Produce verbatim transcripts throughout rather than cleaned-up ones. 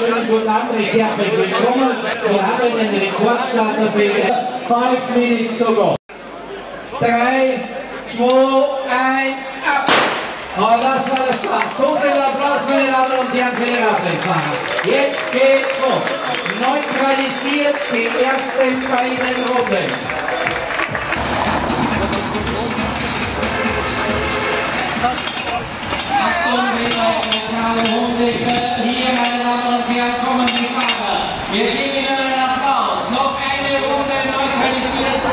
Schönen guten Abend, recht herzlich willkommen. Wir haben den Rekordstarter für five minutes to go. drei, zwei, eins, ab! Oh, das war der Start. Großen Applaus, meine Damen und Herren, für die Radrennfahrer. Jetzt geht's los. Neutralisiert die ersten beiden Runden. Achtung, Karl Hundeke, hier, meine Damen und Herren, kommen die Fahrer. Wir geben Ihnen einen Applaus. Noch eine Runde neutralisiert.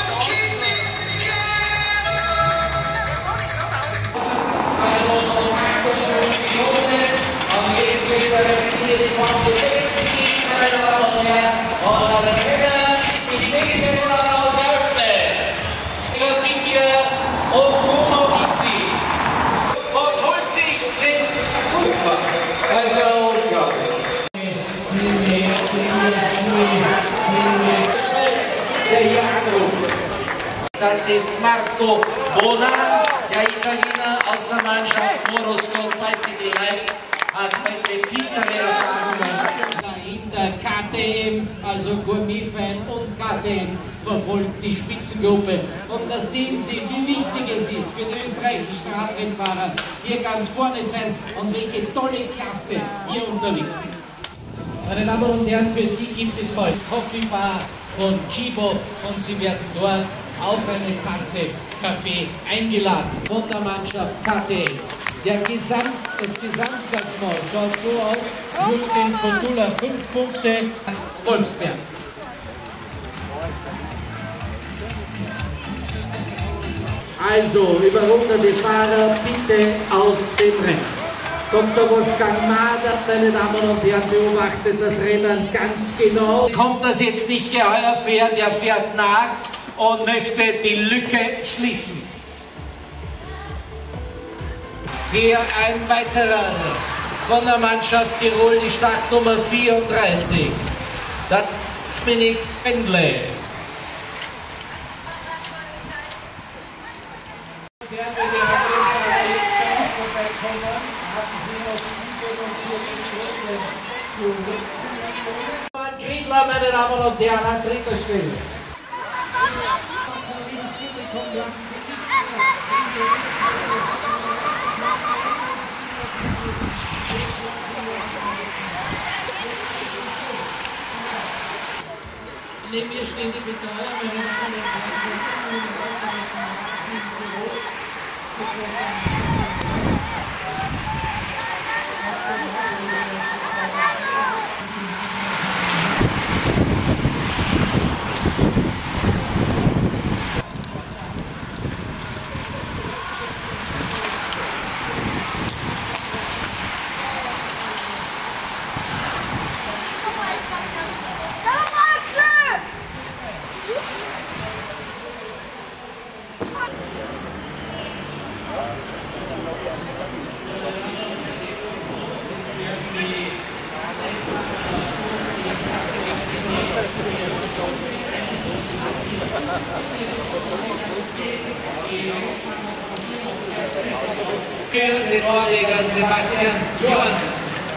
Das ist Marco Bonan, der Italiener aus der Mannschaft Morosco Bicycle Life, hat heute bittere Erfahrungen. Dahinter K T M, also Gourmet-Fan und K T M, verfolgt die Spitzengruppe. Und da sehen Sie, wie wichtig es ist für die österreichischen Radrennfahrer, hier ganz vorne sein und welche tolle Klasse hier unterwegs ist. Meine Damen und Herren, für Sie gibt es heute Coffee Bar von Chibo und Sie werden dort auf eine Tasse Kaffee eingeladen von der Mannschaft K T M. Der Gesamt, das Gesamtklassement schaut so aus: Jürgen Kotula fünf Punkte, Wolfsberg. Also, überrundete Fahrer bitte aus dem Rennen. Doktor Wolfgang Mader, meine Damen und Herren, beobachtet das Rennen ganz genau. Kommt das jetzt nicht geheuer fährt, er fährt nach und möchte die Lücke schließen. Hier ein weiterer von der Mannschaft Tirol, die Startnummer vierunddreißig, der Dominik Pendle. Griedler, meine Damen und Herren, an dritter Stelle. Neben mir stehen die Betreuer, meine Damen und Herren. Der Norweger Sebastian Johansen.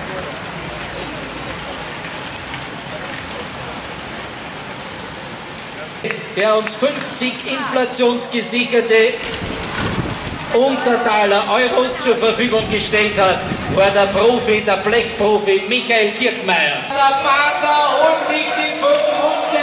Der uns fünfzig inflationsgesicherte Untertaler Euros zur Verfügung gestellt hat, war der Profi, der Blechprofi Michael Kirchmeier. Der Vater holt sich die fünf Punkte,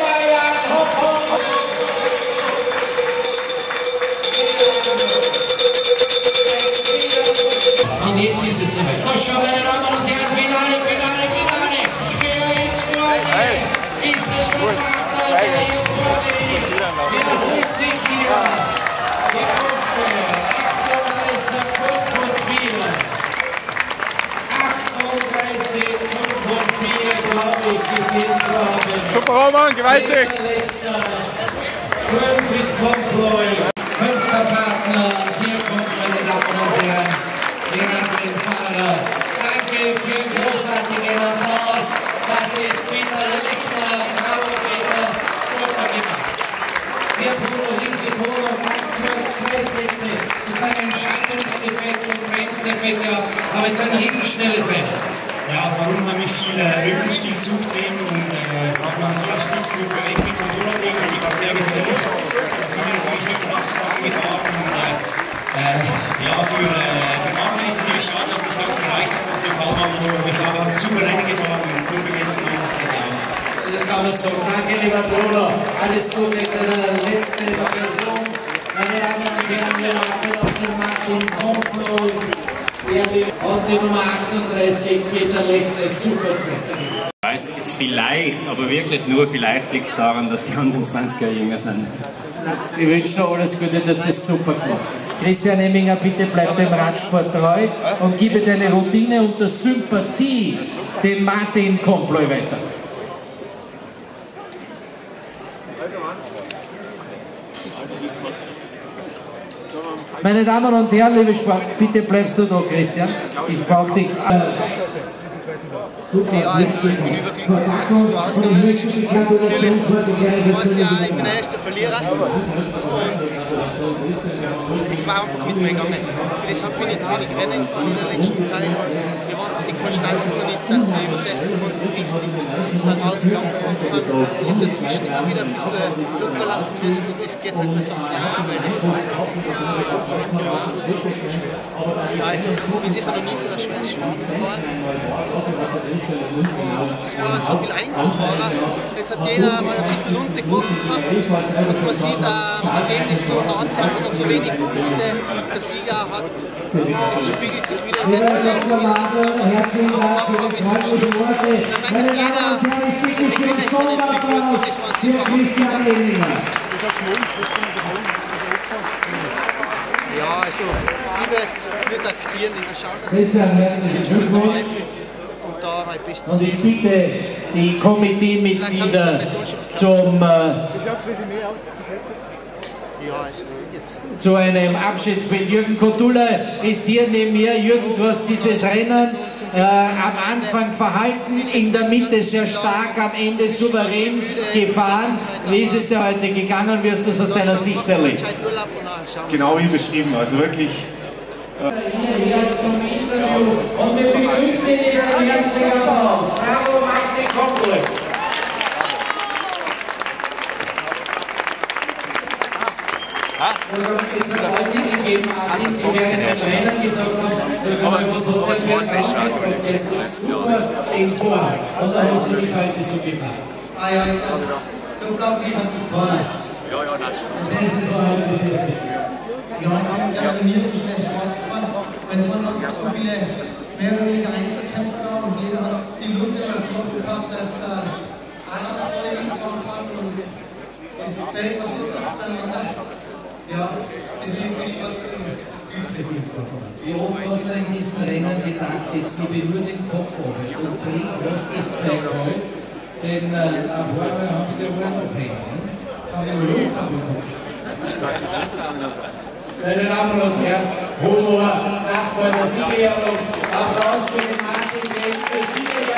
und jetzt ist es soweit. Na schau, meine Damen und Herren, Finale, Finale, Finale. Wer ist vorne? Ist es der Vater, der ist vorne? Wer holt sich hier die Punkte? achtunddreißig, fünf und vier. achtunddreißig, fünf und vier, glaube ich, gesehen zu haben. Super, Roman, gewaltig. fünf ist Komploy. Fünfter Partner. Und hier kommt, meine Damen und Herren, der Radrennfahrer. Danke für den großartigen Applaus. Das ist Peter Lechner, bravo Peter, super gemacht. Wir Bruno Risiko, ganz kurz zwei Sätze. Das war ein Schaltungsdefekt und Bremsdefekt gehabt, aber es war ein riesenschnelles Rennen. Ja, es war unheimlich viel äh, Rückenstiel zugdrehen und äh, sagen wir mal hier Spitzgruppe weg mit Controller drin, die war sehr gefährlich. Da sind wir natürlich heute Nacht zusammengefahren und äh, äh, ja, für, äh, für Martin ist es natürlich schade, dass es nicht ganz gereicht hat, und für Kalman nur, aber ich glaube, er hat super Rennen gefahren und Kurve geht von meiner Seite auch. Das kann man sagen. Danke, lieber Bruder. Alles Gute in der letzten Saison. Meine Damen und Herren, wir warten auf den Martin Komplo. Und die Nummer achtunddreißig, Peter Lechner, super Zeit. Vielleicht, aber wirklich nur vielleicht liegt es daran, dass die anderen zwanzig Jahre jünger sind. Ich wünsche dir alles Gute, dass das super gemacht. Christian Emminger, bitte bleib dem Radsport treu und gebe deine Routine und der Sympathie dem Martin Komplo weiter. Meine Damen und Herren, liebe Sport, bitte bleibst du da, Christian. Ich brauche dich. Ja, also ich bin überglücklich, dass es so ausgegangen ist. Natürlich war es ja, ich bin der erste Verlierer und es war einfach mit mir gegangen. Für das bin ich zu wenig Rennen gefahren in der letzten Zeit. Hier war einfach die Konstanz noch nicht, dass ich über sechzig Sekunden richtig einen alten Gang fahren kann. Ich habe dazwischen immer wieder ein bisschen locker lassen müssen und das geht halt bei so einem Klassenfeld. Ja, also ich bin sicher noch nie so ein schweres Schwarz gefahren. Es waren so viele Einzelfahrer, jetzt hat jeder mal ein bisschen Lunte gebrochen gehabt und man sieht am äh, Ergebnis so nah zusammen und so wenig Punkte der Sieger hat. Das spiegelt sich wieder im Wettbewerb wieder, dass es einfach so knapp war bis zum Schluss. Dass eigentlich jeder die Gewinner von den Figuren und das war sicher auch. Ja, also ich werde nicht aktivieren, ich werde schauen, dass ich das Zielspiel dabei bin. Und ich bitte die Komiteemitglieder zum, äh, zu einem Abschiedsbild. Jürgen Kotula ist hier neben mir. Jürgen, du hast dieses Rennen äh, am Anfang verhalten, in der Mitte sehr stark, am Ende souverän gefahren. Wie ist es dir heute gegangen? Wie hast du es aus deiner Sicht erlebt? Genau wie beschrieben, also wirklich. Hier, hier zum Interview und wir begrüßen ihn in einem herzlichen Applaus. Bravo, Martin Komplo. Es hat Leute gegeben, Martin, die während dem Rennen gesagt haben, sag mal, was hat der für ein Tag der ist doch super in Form. Und dann hast du dich heute so gemacht. Ah ja, so glaube ich, hat sich keiner. Ja, ja, das stimmt. Das heißt, es war heute bis jetzt. Ja, ich habe nie so schnell Sport gefahren, weil es waren noch so viele mehr oder weniger Einzelkämpfer da und jeder hat die Lunte immer gebrochen gehabt, dass äh, einer vorne mitfahren kann und das Feld war so dicht beieinander. Ja, deswegen bin ich trotzdem glücklich mitzukommen. Wie oft hast du in diesen Rennen gedacht, jetzt gebe ich nur den Kopf ab und drehe trotzdem Zeit heute, denn äh, ein paar Mal haben sie ja wohl abhängen. Ne? Habe ich nur noch im Kopf. Meine Damen und Herren, Honor knapp vor der Siegerehrung. Applaus für den Martin, der jetzt der Sieger